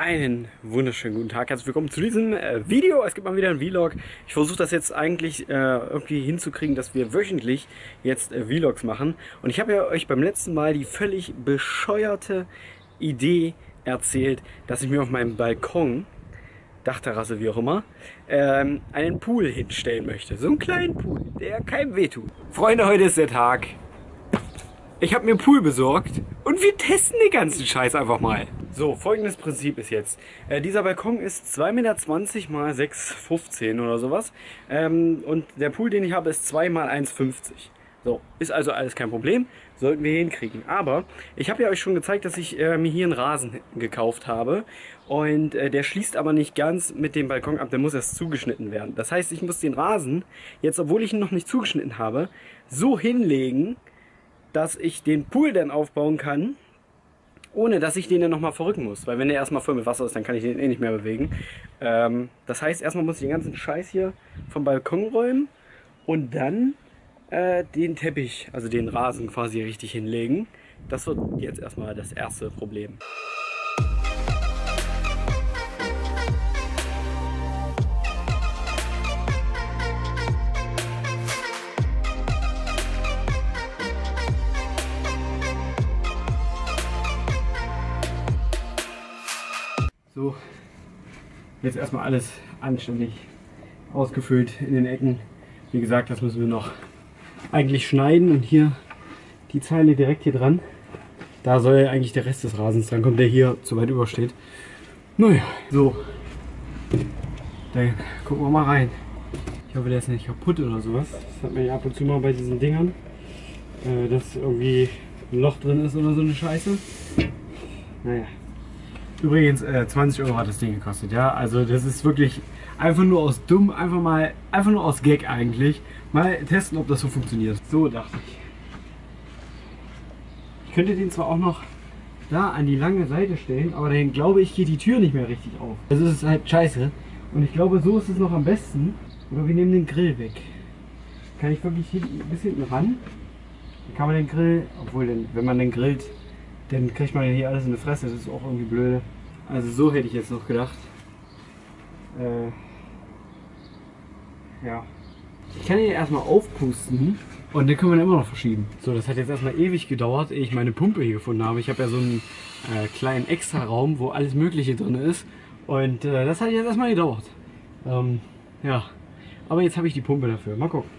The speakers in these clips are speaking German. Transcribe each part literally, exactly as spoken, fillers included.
Einen wunderschönen guten Tag, herzlich willkommen zu diesem äh, Video. Es gibt mal wieder ein Vlog. Ich versuche das jetzt eigentlich äh, irgendwie hinzukriegen, dass wir wöchentlich jetzt äh, Vlogs machen. Und ich habe ja euch beim letzten Mal die völlig bescheuerte Idee erzählt, dass ich mir auf meinem Balkon, Dachterrasse wie auch immer, ähm, einen Pool hinstellen möchte. So einen kleinen Pool, der keinem wehtut. Freunde, heute ist der Tag. Ich habe mir einen Pool besorgt und wir testen den ganzen Scheiß einfach mal. So, folgendes Prinzip ist jetzt. Äh, dieser Balkon ist zwei Meter zwanzig mal sechs Meter fünfzehn oder sowas. Ähm, und der Pool, den ich habe, ist zwei mal eins Meter fünfzig. So, ist also alles kein Problem. Sollten wir hinkriegen. Aber ich habe ja euch schon gezeigt, dass ich äh, mir hier einen Rasen gekauft habe. Und äh, der schließt aber nicht ganz mit dem Balkon ab. Der muss erst zugeschnitten werden. Das heißt, ich muss den Rasen, jetzt obwohl ich ihn noch nicht zugeschnitten habe, so hinlegen, dass ich den Pool dann aufbauen kann, ohne dass ich den dann nochmal verrücken muss. Weil wenn der erstmal voll mit Wasser ist, dann kann ich den eh nicht mehr bewegen. Ähm, das heißt, erstmal muss ich den ganzen Scheiß hier vom Balkon räumen und dann äh, den Teppich, also den Rasen quasi richtig hinlegen. Das wird jetzt erstmal das erste Problem. So, jetzt erstmal alles anständig ausgefüllt in den Ecken. Wie gesagt, das müssen wir noch eigentlich schneiden und hier die Zeile direkt hier dran. Da soll eigentlich der Rest des Rasens dran kommen, der hier zu weit übersteht. Naja, so. Dann gucken wir mal rein. Ich hoffe, der ist nicht kaputt oder sowas. Das hat man ja ab und zu mal bei diesen Dingern, äh, dass irgendwie ein Loch drin ist oder so eine Scheiße. Naja. Übrigens, äh, zwanzig Euro hat das Ding gekostet, ja, also das ist wirklich einfach nur aus dumm, einfach mal, einfach nur aus Gag eigentlich, mal testen, ob das so funktioniert. So dachte ich. Ich könnte den zwar auch noch da an die lange Seite stellen, aber dann glaube ich, geht die Tür nicht mehr richtig auf. Also es ist halt scheiße und ich glaube, so ist es noch am besten. Oder wir nehmen den Grill weg. Kann ich wirklich hinten, bis hinten ran? Dann kann man den Grill, obwohl, denn, wenn man den grillt, dann kriegt man ja hier alles in die Fresse, das ist auch irgendwie blöde. Also so hätte ich jetzt noch gedacht. Äh, ja. Ich kann ihn erstmal aufpusten und dann können wir ihn immer noch verschieben. So, das hat jetzt erstmal ewig gedauert, ehe ich meine Pumpe hier gefunden habe. Ich habe ja so einen äh, kleinen Extra-Raum, wo alles Mögliche drin ist. Und äh, das hat jetzt erstmal gedauert. Ähm, ja. Aber jetzt habe ich die Pumpe dafür. Mal gucken.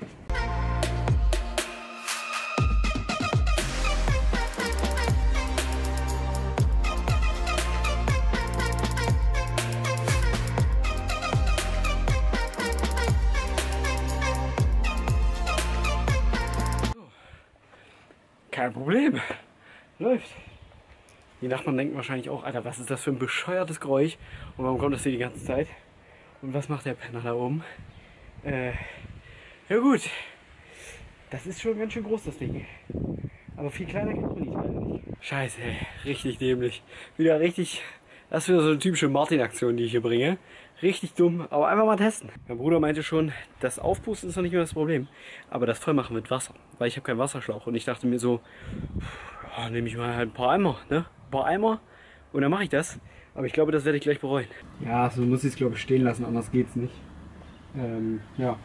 Kein Problem. Läuft. Die Nachbarn denken wahrscheinlich auch, Alter, was ist das für ein bescheuertes Geräusch? Und warum kommt das hier die ganze Zeit? Und was macht der Penner da oben? Äh, ja gut. Das ist schon ganz schön groß, das Ding. Aber viel kleiner kriegt man die Teile nicht. Scheiße, ey. Richtig dämlich. Wieder richtig... Das ist wieder so eine typische Martin-Aktion, die ich hier bringe. Richtig dumm, aber einfach mal testen. Mein Bruder meinte schon, das Aufpusten ist noch nicht mehr das Problem, aber das Vollmachen mit Wasser, weil ich habe keinen Wasserschlauch und ich dachte mir so, ja, nehme ich mal halt ein paar Eimer, ne? Ein paar Eimer und dann mache ich das. Aber ich glaube, das werde ich gleich bereuen. Ja, so muss ich es glaube ich stehen lassen, anders geht's nicht. Ähm, ja.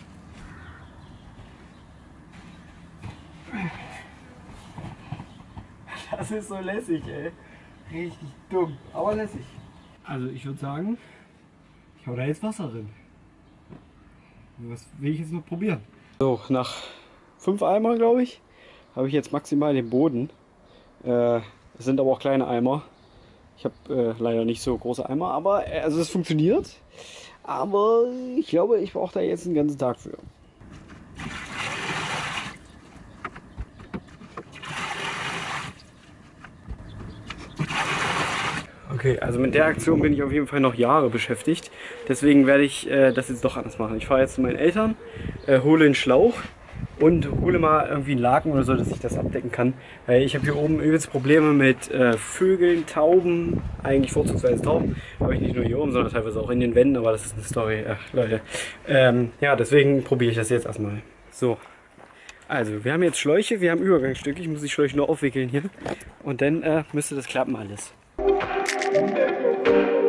Das ist so lässig, ey. Richtig dumm, aber lässig. Also ich würde sagen, ich hau da jetzt Wasser drin. Was will ich jetzt noch probieren? So, nach fünf Eimer, glaube ich, habe ich jetzt maximal den Boden. Äh, es sind aber auch kleine Eimer. Ich habe äh, leider nicht so große Eimer, aber äh, also es funktioniert. Aber ich glaube, ich brauche da jetzt einen ganzen Tag für. Okay, also mit der Aktion bin ich auf jeden Fall noch Jahre beschäftigt. Deswegen werde ich äh, das jetzt doch anders machen. Ich fahre jetzt zu meinen Eltern, äh, hole einen Schlauch und hole mal irgendwie einen Laken oder so, dass ich das abdecken kann. Weil ich habe hier oben übelst Probleme mit äh, Vögeln, Tauben, eigentlich vorzugsweise Tauben. Habe ich nicht nur hier oben, sondern teilweise auch in den Wänden, aber das ist eine Story. Ach, Leute. Ähm, ja, deswegen probiere ich das jetzt erstmal. So. Also, wir haben jetzt Schläuche, wir haben Übergangsstücke. Ich muss die Schläuche nur aufwickeln hier. Und dann äh, müsste das klappen alles. Thank you.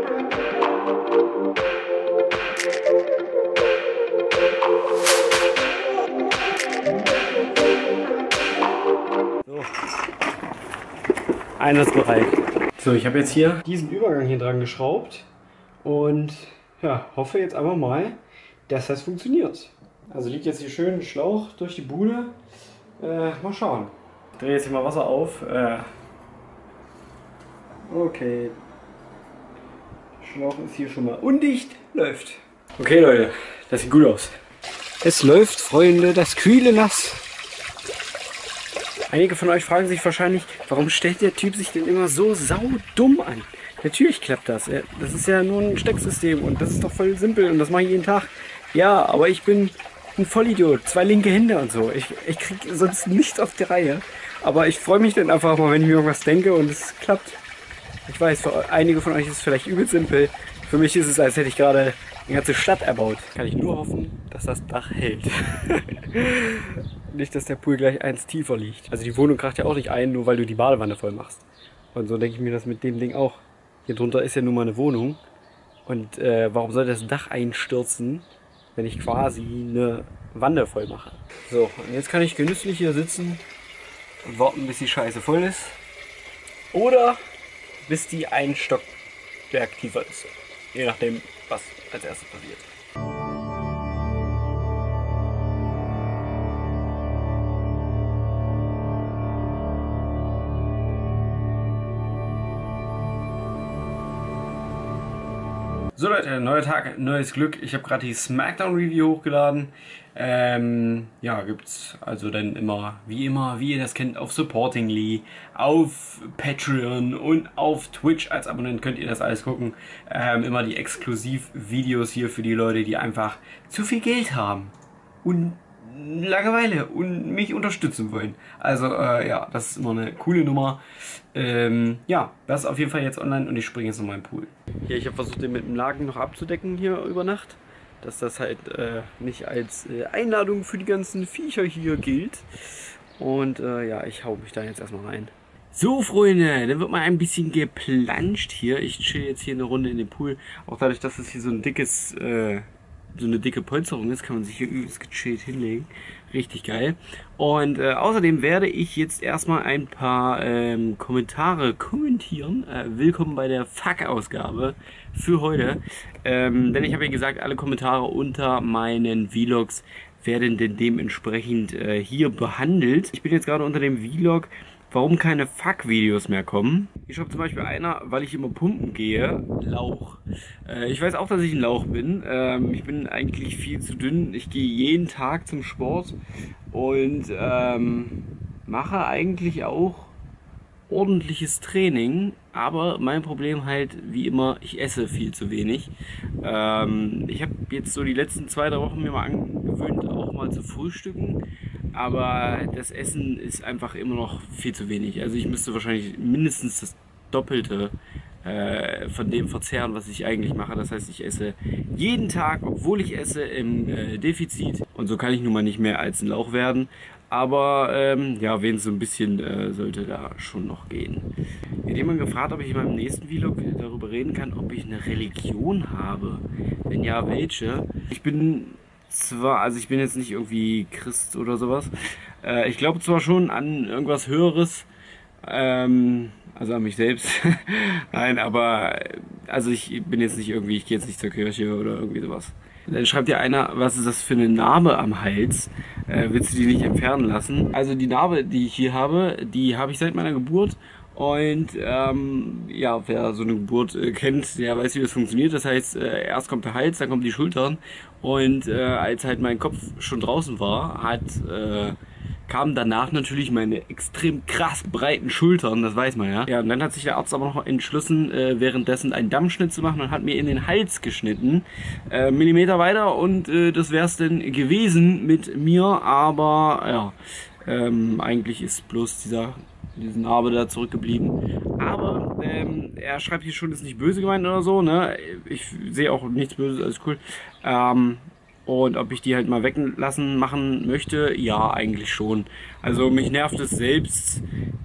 einsatzbereit. So, ich habe jetzt hier diesen Übergang hier dran geschraubt und ja, hoffe jetzt einfach mal, dass das funktioniert. Also liegt jetzt hier schön ein Schlauch durch die Bude. Äh, mal schauen. Ich drehe jetzt hier mal Wasser auf. Äh, okay. Schlauch ist hier schon mal undicht. Läuft. Okay Leute, das sieht gut aus. Es läuft, Freunde, das kühle Nass. Einige von euch fragen sich wahrscheinlich, warum stellt der Typ sich denn immer so saudumm an? Natürlich klappt das. Das ist ja nur ein Stecksystem und das ist doch voll simpel und das mache ich jeden Tag. Ja, aber ich bin ein Vollidiot, zwei linke Hände und so. Ich, ich kriege sonst nichts auf die Reihe. Aber ich freue mich dann einfach mal, wenn ich mir irgendwas denke und es klappt. Ich weiß, für einige von euch ist es vielleicht übel simpel. Für mich ist es, als hätte ich gerade die ganze Stadt erbaut. Kann ich nur hoffen, dass das Dach hält. Nicht, dass der Pool gleich eins tiefer liegt. Also die Wohnung kracht ja auch nicht ein, nur weil du die Badewanne voll machst. Und so denke ich mir das mit dem Ding auch. Hier drunter ist ja nun mal eine Wohnung. Und äh, warum soll das Dach einstürzen, wenn ich quasi eine Wanne voll mache? So, und jetzt kann ich genüsslich hier sitzen und warten, bis die Scheiße voll ist. Oder bis die ein Stockwerk tiefer ist. Je nachdem, was als erstes passiert. So Leute, neuer Tag, neues Glück. Ich habe gerade die Smackdown Review hochgeladen. Ähm, ja, gibt's also dann immer, wie immer, wie ihr das kennt, auf Supportingly, auf Patreon und auf Twitch als Abonnent könnt ihr das alles gucken. Ähm, immer die Exklusiv-Videos hier für die Leute, die einfach zu viel Geld haben und Langeweile und mich unterstützen wollen. Also äh, ja, das ist immer eine coole Nummer. Ähm, ja, das ist auf jeden Fall jetzt online und ich springe jetzt nochmal im Pool. Hier, ich habe versucht, den mit dem Laken noch abzudecken hier über Nacht. Dass das halt äh, nicht als äh, Einladung für die ganzen Viecher hier gilt. Und äh, ja, ich hau mich da jetzt erstmal rein. So Freunde, dann wird mal ein bisschen geplanscht hier. Ich chill jetzt hier eine Runde in den Pool. Auch dadurch, dass es hier so ein dickes... Äh, so eine dicke Polsterung ist, kann man sich hier übelst gechillt hinlegen. Richtig geil. Und äh, außerdem werde ich jetzt erstmal ein paar ähm, Kommentare kommentieren. Äh, willkommen bei der Fuck-Ausgabe für heute. Ähm, denn ich habe ja gesagt, alle Kommentare unter meinen Vlogs werden denn dementsprechend äh, hier behandelt. Ich bin jetzt gerade unter dem Vlog, warum keine Fuck-Videos mehr kommen. Hier schreibt zum Beispiel einer, weil ich immer pumpen gehe, Lauch. Äh, ich weiß auch, dass ich ein Lauch bin. Ähm, ich bin eigentlich viel zu dünn. Ich gehe jeden Tag zum Sport und ähm, mache eigentlich auch ordentliches Training. Aber mein Problem halt, wie immer, ich esse viel zu wenig. Ähm, ich habe jetzt so die letzten zwei, drei Wochen mir mal angewöhnt, auch mal zu frühstücken. Aber das Essen ist einfach immer noch viel zu wenig. Also ich müsste wahrscheinlich mindestens das Doppelte äh, von dem verzehren, was ich eigentlich mache. Das heißt, ich esse jeden Tag, obwohl ich esse, im äh, Defizit. Und so kann ich nun mal nicht mehr als ein Lauch werden. Aber ähm, ja, wen so ein bisschen äh, sollte da schon noch gehen. Mir hat jemand gefragt, ob ich in meinem nächsten Vlog darüber reden kann, ob ich eine Religion habe. Wenn ja, welche? Ich bin zwar, also ich bin jetzt nicht irgendwie Christ oder sowas. Äh, ich glaube zwar schon an irgendwas Höheres, ähm, also an mich selbst. Nein, aber also ich bin jetzt nicht irgendwie, ich gehe jetzt nicht zur Kirche oder irgendwie sowas. Dann schreibt ja einer, was ist das für eine Narbe am Hals? Äh, willst du die nicht entfernen lassen? Also die Narbe, die ich hier habe, die habe ich seit meiner Geburt. Und ähm, ja, wer so eine Geburt äh, kennt, der weiß, wie das funktioniert. Das heißt, äh, erst kommt der Hals, dann kommen die Schultern. Und äh, als halt mein Kopf schon draußen war, hat äh, kamen danach natürlich meine extrem krass breiten Schultern, das weiß man ja. Ja, und dann hat sich der Arzt aber noch entschlossen, äh, währenddessen einen Dammschnitt zu machen und hat mir in den Hals geschnitten. Äh, Millimeter weiter und äh, das wäre es denn gewesen mit mir, aber ja, ähm, eigentlich ist bloß dieser, diese Narbe da zurückgeblieben. Aber ähm, er schreibt hier schon, ist nicht böse gemeint oder so, ne? Ich sehe auch nichts Böses, alles cool. Ähm, Und ob ich die halt mal weglassen machen möchte, ja, eigentlich schon. Also mich nervt es selbst,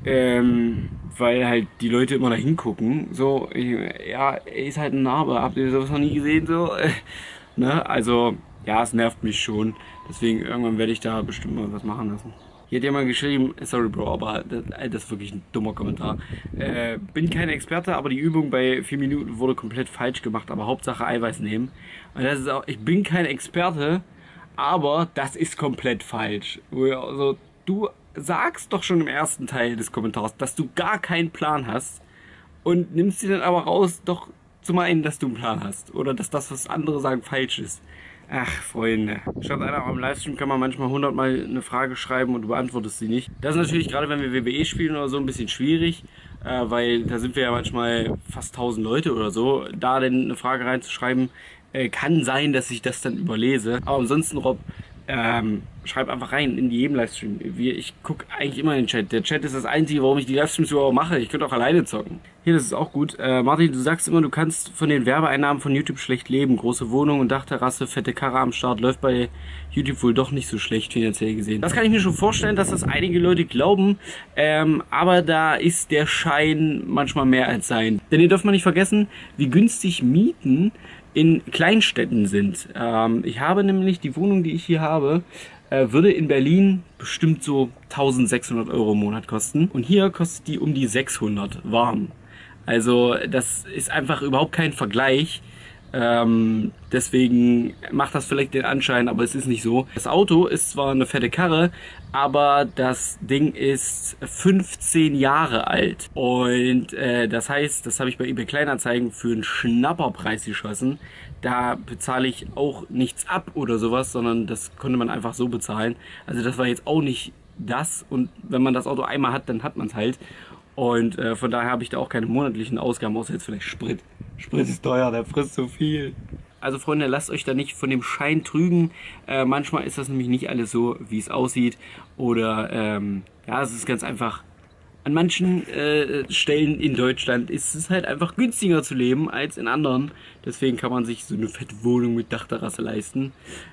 ähm, weil halt die Leute immer da hingucken. So, ich, ja, er ist halt eine Narbe, habt ihr sowas noch nie gesehen? So, äh, ne? Also, ja, es nervt mich schon. Deswegen irgendwann werde ich da bestimmt mal was machen lassen. Hier hat jemand geschrieben, sorry Bro, aber das, das ist wirklich ein dummer Kommentar. Äh, bin kein Experte, aber die Übung bei vier Minuten wurde komplett falsch gemacht, aber Hauptsache Eiweiß nehmen. Und das ist auch, ich bin kein Experte, aber das ist komplett falsch. Also, du sagst doch schon im ersten Teil des Kommentars, dass du gar keinen Plan hast und nimmst dir dann aber raus, doch zu meinen, dass du einen Plan hast. Oder dass das, was andere sagen, falsch ist. Ach, Freunde. Statt einer am Livestream kann man manchmal hundertmal eine Frage schreiben und du beantwortest sie nicht. Das ist natürlich, gerade wenn wir W W E spielen oder so, ein bisschen schwierig, äh, weil da sind wir ja manchmal fast tausend Leute oder so. Da denn eine Frage reinzuschreiben, äh, kann sein, dass ich das dann überlese. Aber ansonsten, Rob, ähm, schreib einfach rein in jedem Livestream. Ich gucke eigentlich immer in den Chat. Der Chat ist das Einzige, warum ich die Livestreams überhaupt mache. Ich könnte auch alleine zocken. Hier, das ist auch gut. Äh, Martin, du sagst immer, du kannst von den Werbeeinnahmen von YouTube schlecht leben. Große Wohnung und Dachterrasse, fette Karre am Start. Läuft bei YouTube wohl doch nicht so schlecht finanziell gesehen. Das kann ich mir schon vorstellen, dass das einige Leute glauben. Ähm, aber da ist der Schein manchmal mehr als sein. Denn ihr dürft mal nicht vergessen, wie günstig Mieten in Kleinstädten sind. Ähm, ich habe nämlich die Wohnung, die ich hier habe, äh, würde in Berlin bestimmt so eintausendsechshundert Euro im Monat kosten. Und hier kostet die um die sechshundert warm. Also das ist einfach überhaupt kein Vergleich. Ähm, deswegen macht das vielleicht den Anschein, aber es ist nicht so. Das Auto ist zwar eine fette Karre, aber das Ding ist fünfzehn Jahre alt. Und äh, das heißt, das habe ich bei eBay Kleinanzeigen für einen Schnapperpreis geschossen. Da bezahle ich auch nichts ab oder sowas, sondern das konnte man einfach so bezahlen. Also das war jetzt auch nicht das. Und wenn man das Auto einmal hat, dann hat man es halt. Und äh, von daher habe ich da auch keine monatlichen Ausgaben, außer jetzt vielleicht Sprit. Sprit ist teuer, der frisst so viel. Also Freunde, lasst euch da nicht von dem Schein trügen. Äh, manchmal ist das nämlich nicht alles so, wie es aussieht. Oder ähm, ja, es ist ganz einfach. An manchen äh, Stellen in Deutschland ist es halt einfach günstiger zu leben als in anderen. Deswegen kann man sich so eine fette Wohnung mit Dachterrasse leisten.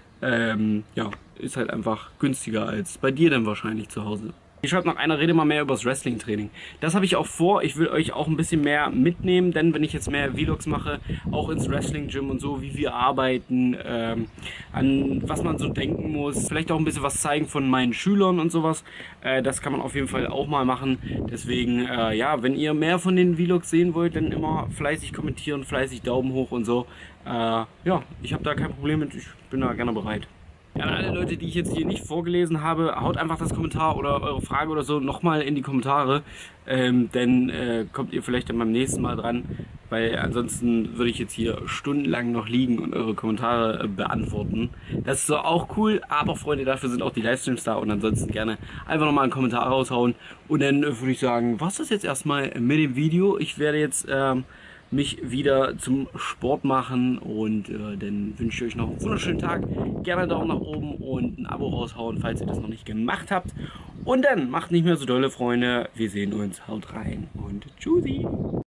Ähm, ja, ist halt einfach günstiger als bei dir dann wahrscheinlich zu Hause. Hier schreibt noch einer, rede mal mehr über das Wrestling-Training. Das habe ich auch vor. Ich will euch auch ein bisschen mehr mitnehmen, denn wenn ich jetzt mehr Vlogs mache, auch ins Wrestling-Gym und so, wie wir arbeiten, ähm, an was man so denken muss, vielleicht auch ein bisschen was zeigen von meinen Schülern und sowas. Äh, das kann man auf jeden Fall auch mal machen. Deswegen, äh, ja, wenn ihr mehr von den Vlogs sehen wollt, dann immer fleißig kommentieren, fleißig Daumen hoch und so. Äh, ja, ich habe da kein Problem mit, ich bin da gerne bereit. Ja, an alle Leute, die ich jetzt hier nicht vorgelesen habe, haut einfach das Kommentar oder eure Frage oder so nochmal in die Kommentare, ähm, denn äh, kommt ihr vielleicht dann beim nächsten Mal dran, weil ansonsten würde ich jetzt hier stundenlang noch liegen und eure Kommentare äh, beantworten. Das ist so auch cool, aber Freunde, dafür sind auch die Livestreams da und ansonsten gerne einfach nochmal einen Kommentar raushauen und dann äh, würde ich sagen, was ist jetzt erstmal mit dem Video? Ich werde jetzt ähm, mich wieder zum Sport machen und äh, dann wünsche ich euch noch einen wunderschönen Tag. Gerne einen Daumen nach oben und ein Abo raushauen, falls ihr das noch nicht gemacht habt. Und dann macht nicht mehr so dolle, Freunde. Wir sehen uns. Haut rein und tschüssi.